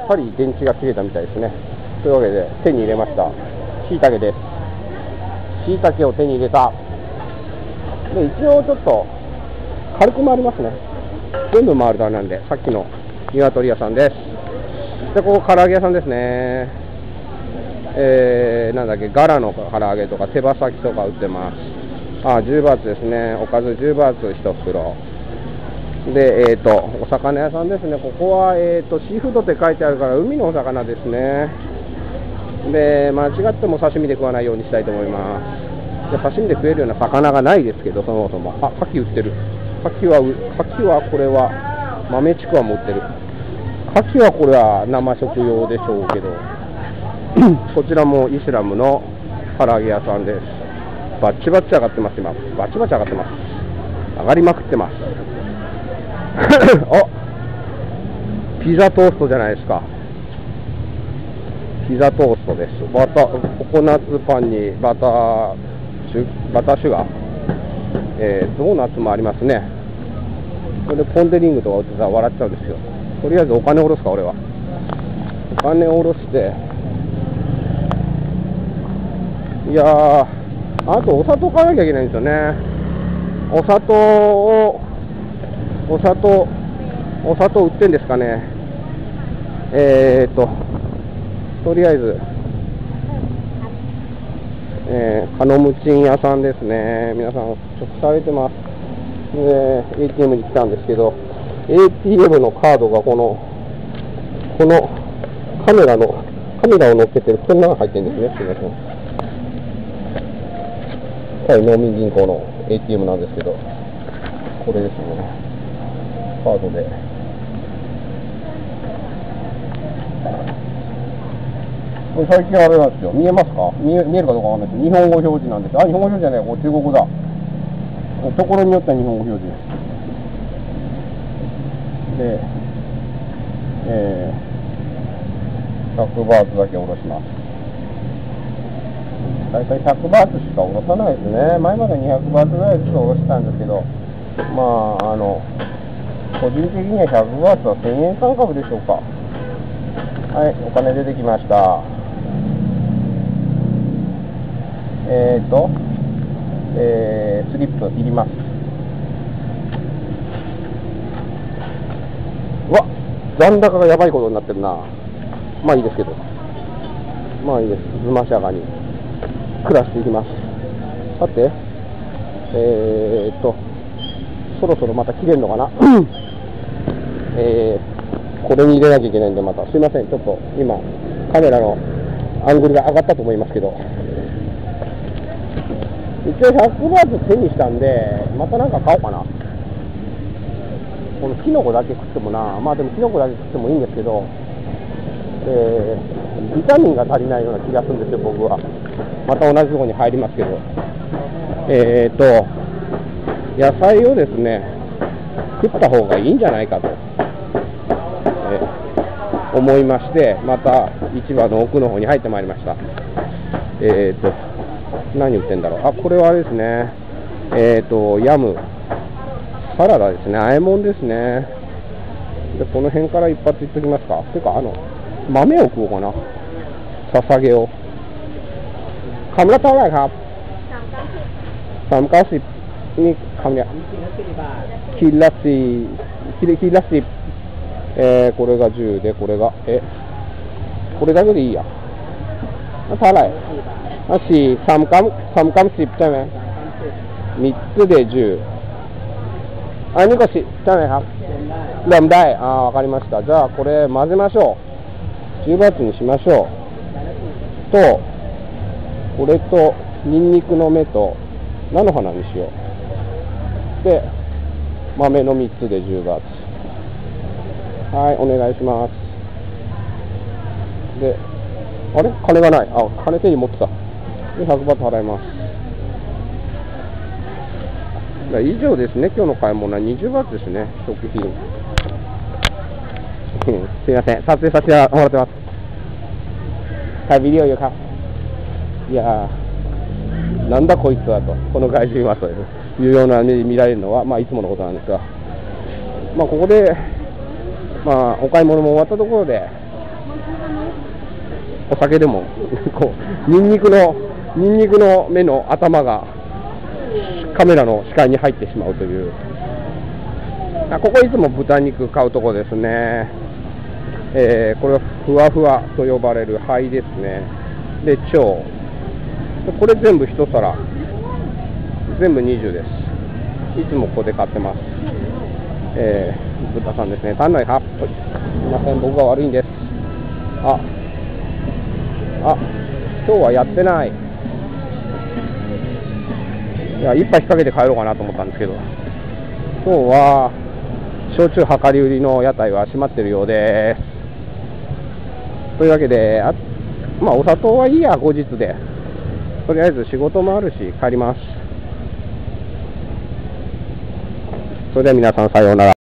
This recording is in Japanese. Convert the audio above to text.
ぱり電池が切れたみたいですね。というわけで手に入れました。しいたけです。しいたけを手に入れた。で、一応ちょっと軽く回りますね。全部回るとあれなんで、さっきの鶏屋さんです。で、ここ唐揚げ屋さんですね。なんだっけ、ガラの唐揚げとか手羽先とか売ってます。10バーツですね。おかず10バーツ1袋。で、お魚屋さんですね。ここは、シーフードって書いてあるから海のお魚ですね。で、間違っても刺身で食わないようにしたいと思います。で、刺身で食えるような魚がないですけど、そもそも。牡蠣売ってる。牡蠣はこれは豆ちくわも売ってる。牡蠣はこれは生食用でしょうけどこちらもイスラムの唐揚げ屋さんです。バッチバッチ上がってます。今バチバチ上がってます。上がりまくってますピザトーストじゃないですか。ピザトーストです。ココナッツパンにバターシュガー、ドーナツもありますね。これでポン・デ・リングとか売ってたら笑っちゃうんですよ。とりあえずお金下ろすか。俺はお金下ろして、いやー、あとお砂糖買わなきゃいけないんですよね。お砂糖売ってんですかね。とりあえずカノムチン屋さんですね。皆さんちょっとされてます。ATM に来たんですけど、ATM のカードがこのカメラを乗っけてるこんなの入ってるんですね。すみません。はい、農民銀行の ATM なんですけど、これですね。カードで。これ最近あれなんですよ。見えますか？見えるかどうかわかんないですけど、日本語表示なんです。日本語表示じゃない、これ中国語だ。ところによっては日本語表示です。で、100バーツだけ下ろします。だいたい100バーツしか下ろさないですね。前まで200バーツぐらいずつ下ろしたんですけど、個人的には100バーツは1000円感覚でしょうか。はい、お金出てきました。スリップいります。うわ、残高がやばいことになってるな。まあいいですけど。まあいいです。ずましやかに暮らしていきます。さて、そろそろまた切れるのかなこれに入れなきゃいけないんで、またすいません。ちょっと今カメラのアングルが上がったと思いますけど、一応100バーツ手にしたんで、またなんか買おうかな。このキノコだけ食ってもな、でもキノコだけ食ってもいいんですけど、ビタミンが足りないような気がするんですよ、僕は。また同じところに入りますけど、野菜をですね、食った方がいいんじゃないかと、思いまして、また市場の奥の方に入ってまいりました。何売ってんだろう。これはあれですね。ヤム、サラダですね。和え物ですね。で、この辺から一発いっときますか。てか、豆を食おうかな。ささげを。คำละเท่าไหร่ครับ390นี่คำเนี้ยคิดละ10これが10で、これがこれだけでいいや。เท่าไหร่3กรัม10ใช่ไหม3つで10。อันนี้ก็10ใช่ไหมครับเริ่มได้わかりました。じゃあこれ混ぜましょう。10バーツにしましょう。とこれとニンニクの芽と菜の花にしよう。で豆の3つで10バーツ。はい、お願いします。で、あれ金がない。金手に持ってた。で100バーツ払います。以上ですね。今日の買い物は20バーツですね。食品すいません、撮影させてもらってます。はい、ビデオよか。いやー、なんだこいつはと、この外人はというような目で見られるのは、いつものことなんですが、ここで、お買い物も終わったところで、 お酒でもこうニンニクの目の頭がカメラの視界に入ってしまうという。ここいつも豚肉買うとこですね。これはふわふわと呼ばれる肺ですね。で腸、これ全部一皿全部20です。いつもここで買ってます。豚さんですね。単内8分。すみません、僕が悪いんです。今日はやってない。いや、一杯引っ掛けて帰ろうかなと思ったんですけど、今日は焼酎量り売りの屋台は閉まってるようです。というわけで、お砂糖はいいや、後日で。とりあえず仕事もあるし帰ります。それでは皆さんさようなら。